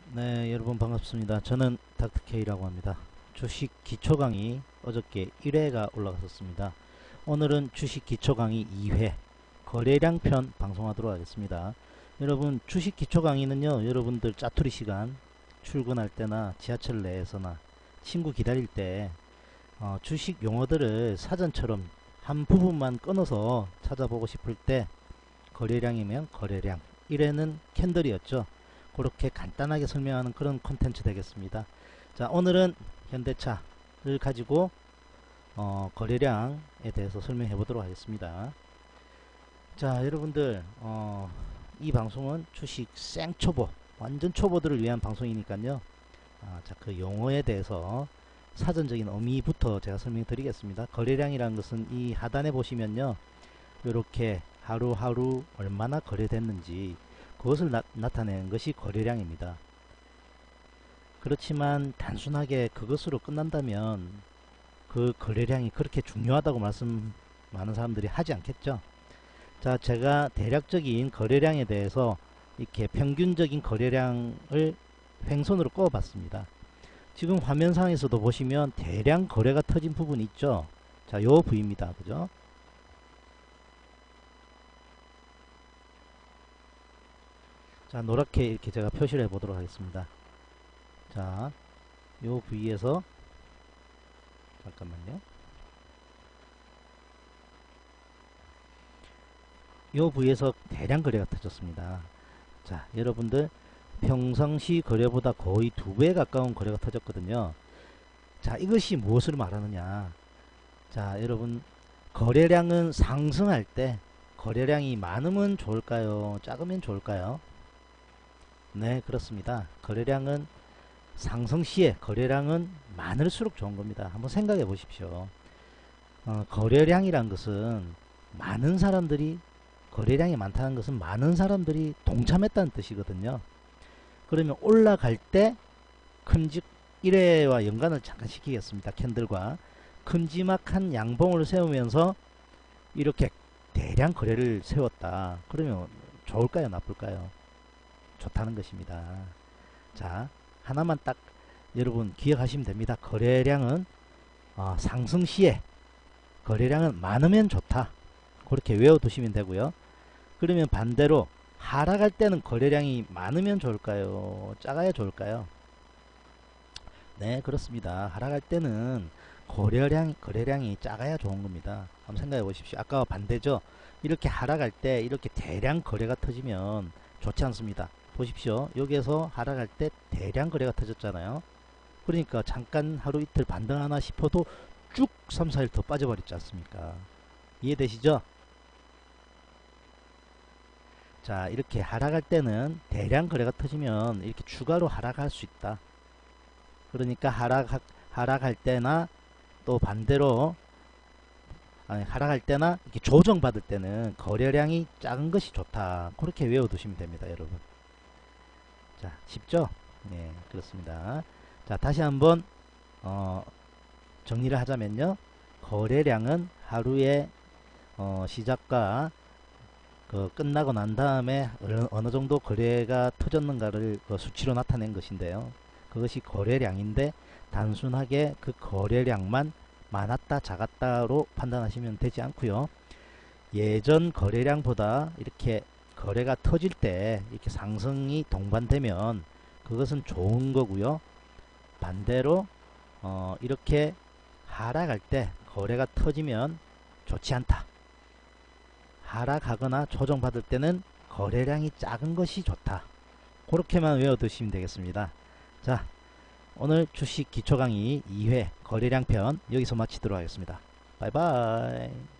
네, 여러분 반갑습니다. 저는 닥터케이라고 합니다. 주식 기초 강의 어저께 1회가 올라갔었습니다. 오늘은 주식 기초 강의 2회 거래량 편 방송하도록 하겠습니다. 여러분 주식 기초 강의는요, 여러분들 짜투리 시간 출근할 때나 지하철 내에서나 친구 기다릴 때 주식 용어들을 사전처럼 한 부분만 끊어서 찾아보고 싶을 때 거래량이면 거래량, 1회는 캔들이었죠. 그렇게 간단하게 설명하는 그런 콘텐츠 되겠습니다. 자, 오늘은 현대차를 가지고 거래량에 대해서 설명해 보도록 하겠습니다. 자, 여러분들 이 방송은 주식 생초보, 완전 초보들을 위한 방송이니까요. 자, 그 용어에 대해서 사전적인 의미부터 제가 설명드리겠습니다. 거래량이라는 것은 이 하단에 보시면요, 이렇게 하루하루 얼마나 거래됐는지 그것을 나타내는 것이 거래량입니다. 그렇지만 단순하게 그것으로 끝난다면 그 거래량이 그렇게 중요하다고 많은 사람들이 하지 않겠죠. 자, 제가 대략적인 거래량에 대해서 이렇게 평균적인 거래량을 횡선으로 그어 봤습니다. 지금 화면상에서도 보시면 대량 거래가 터진 부분이 있죠. 자, 요 부위입니다. 그죠? 자, 노랗게 이렇게 제가 표시를 해 보도록 하겠습니다. 자, 요 부위에서 잠깐만요. 요 부위에서 대량 거래가 터졌습니다. 자, 여러분들 평상시 거래보다 거의 2배 가까운 거래가 터졌거든요. 자, 이것이 무엇을 말하느냐. 자, 여러분 거래량은 상승할 때 거래량이 많으면 좋을까요? 작으면 좋을까요? 네, 그렇습니다. 거래량은 상승 시에 거래량은 많을수록 좋은 겁니다. 한번 생각해 보십시오. 거래량이란 것은 많은 사람들이, 거래량이 많다는 것은 많은 사람들이 동참했다는 뜻이거든요. 그러면 올라갈 때 큼직 1회와 연관을 잠깐 시키겠습니다. 캔들과 큼지막한 양봉을 세우면서 이렇게 대량 거래를 세웠다. 그러면 좋을까요? 나쁠까요? 좋다는 것입니다. 자, 하나만 딱 여러분 기억하시면 됩니다. 거래량은 상승 시에 거래량은 많으면 좋다. 그렇게 외워두시면 되고요. 그러면 반대로 하락할 때는 거래량이 많으면 좋을까요? 작아야 좋을까요? 네, 그렇습니다. 하락할 때는 거래량이 작아야 좋은 겁니다. 한번 생각해 보십시오. 아까와 반대죠. 이렇게 하락할 때 이렇게 대량 거래가 터지면 좋지 않습니다. 보십시오. 여기에서 하락할 때 대량 거래가 터졌잖아요. 그러니까 잠깐 하루 이틀 반등하나 싶어도 쭉 3, 4일 더 빠져버렸지 않습니까? 이해되시죠? 자, 이렇게 하락할 때는 대량 거래가 터지면 이렇게 추가로 하락할 수 있다. 그러니까 하락할 때나 또 반대로 하락할 때나 이렇게 조정받을 때는 거래량이 작은 것이 좋다. 그렇게 외워두시면 됩니다, 여러분. 자, 쉽죠? 네, 그렇습니다. 자, 다시 한번 정리를 하자면요, 거래량은 하루에 시작과 끝나고 난 다음에 어느 정도 거래가 터졌는가를 수치로 나타낸 것인데요, 그것이 거래량인데 단순하게 그 거래량만 많았다 작았다로 판단하시면 되지 않고요, 예전 거래량보다 이렇게 거래가 터질 때 이렇게 상승이 동반되면 그것은 좋은 거고요, 반대로 이렇게 하락할 때 거래가 터지면 좋지 않다. 하락하거나 조정받을 때는 거래량이 작은 것이 좋다. 그렇게만 외워두시면 되겠습니다. 자, 오늘 주식 기초 강의 2회 거래량 편 여기서 마치도록 하겠습니다. 바이바이.